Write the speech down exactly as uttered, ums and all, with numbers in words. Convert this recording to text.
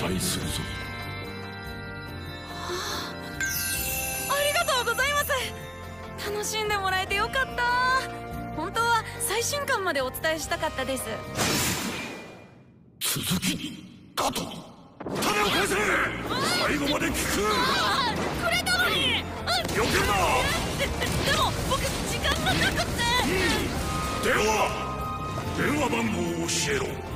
待するぞ。 ありがとうございます。楽しんでもらえてよかった。本当は最新刊までお伝えしたかったです。 続きにガト、種を返せ。最後まで聞く。 くれたのに。 よけるな。 で, で, でも僕時間がなくって、 うん、電話電話番号を教えろ。